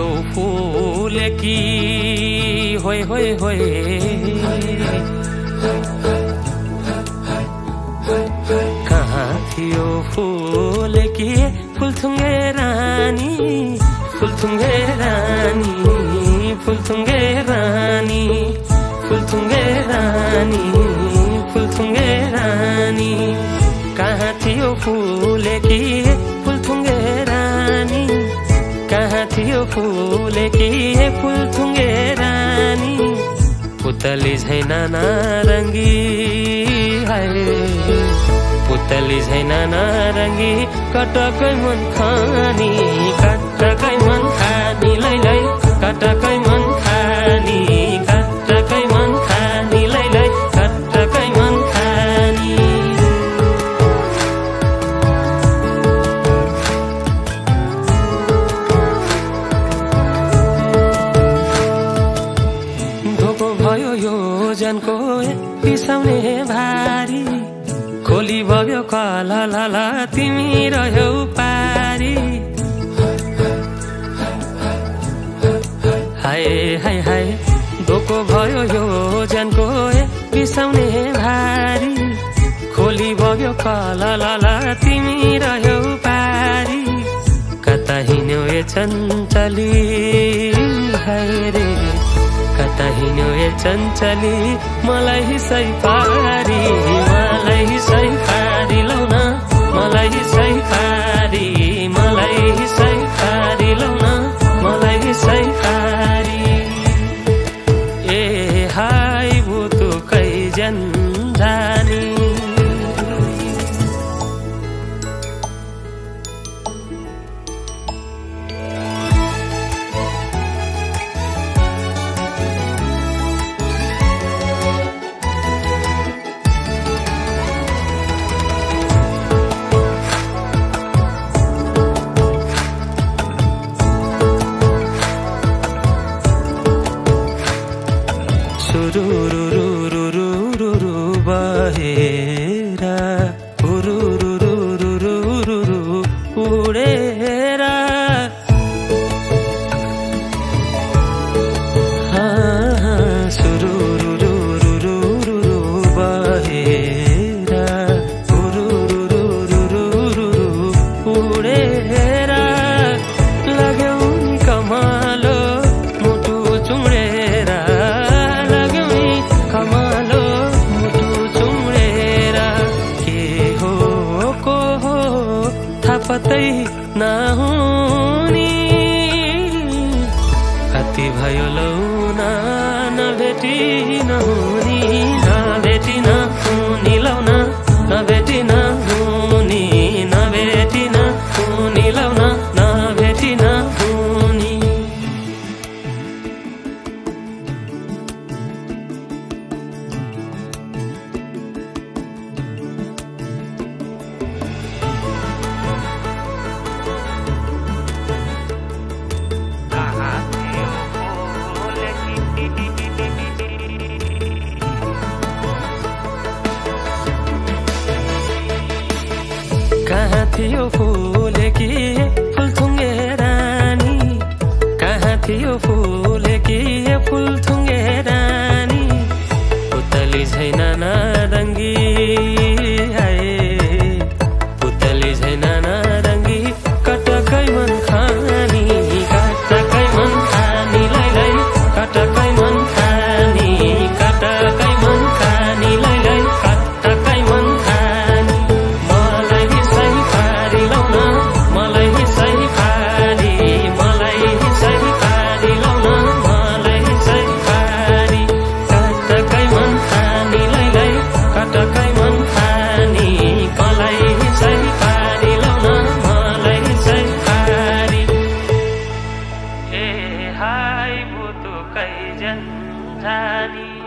थियो फुलेकी होय होय होय कहाँ थियो फुलेकी फुलथुङ्गे रानी फुलथुङ्गे रानी फुलथुङ्गे रानी फुलथुङ्गे रानी फुलथुङ्गे रानी कहाँ थियो फुलेकी फुलथुङ्गे रानी कहाँ थियो फुलेकी फुलथुङ्गे रानी पुतली झैन नारङ्गी हाय पुतली झैन नारङ्गी कटकै मन खानी कटकै मन खानी लै लै कटकै मन खानी कटकै मन खानी लै लै कटकै मन खानी धोको भयो यो जनको बिसाउने भारी खोली बग्यो कलला तिमी रह्यौ पारी हाय हाय हाय धोको भयो यो जनको बिसाउने भारी खोली बग्यो कलला तिमी रह्यौ पारी कता हिँड्यौ ए चञ्चली हाय रे कता हिँड्यौ ए चञ्चली मलाई सै पारी मलाई सै पारी लौ न मलाई सै पारी मलाई सै पारी लौ न मलाई सै पारी ए हाय बुतुकै जन्जानी रुरुरुरुरुरुरु बहेरा रुरुरुरुरुरुरु उडेरा सुरुरुरुरुरुरु बहेरा रुरुरुरुरुरु उडेरा लाग्यौ नि कमालो मुटु चुम्रेरा कमालो मुटु चुम्रेरा के हो को हो थाहा पत्तै नहुनी कति भयो लौ न नभेटी नहुनी नभेटी नहुनी लौ न नभेटी नहुनी नभेटी नहुनी लौ न नभेटी नहुनी कहाँ थियो फुलेकी फुलथुङ्गे रानी कहाँ थियो फुलेकी फुलथुङ्गे रानी पुतली झैन नारङ्गी हाय पुतली झैन नारङ्गी कटकै मन खानी कटकै मन खानी लै लै कटकै मन खानी कटकै मन खानी लै लै कटकै मन खानी मलाई सै पारी लौ न मलाई सै पारी मलाई सै पारी लौ न मलाई सै पारी कटकै मन खानी लै लै कटकै मन खानी मलाई सै पारी लौ न मलाई सै पारी ए हाय बुतुकै जन्जानी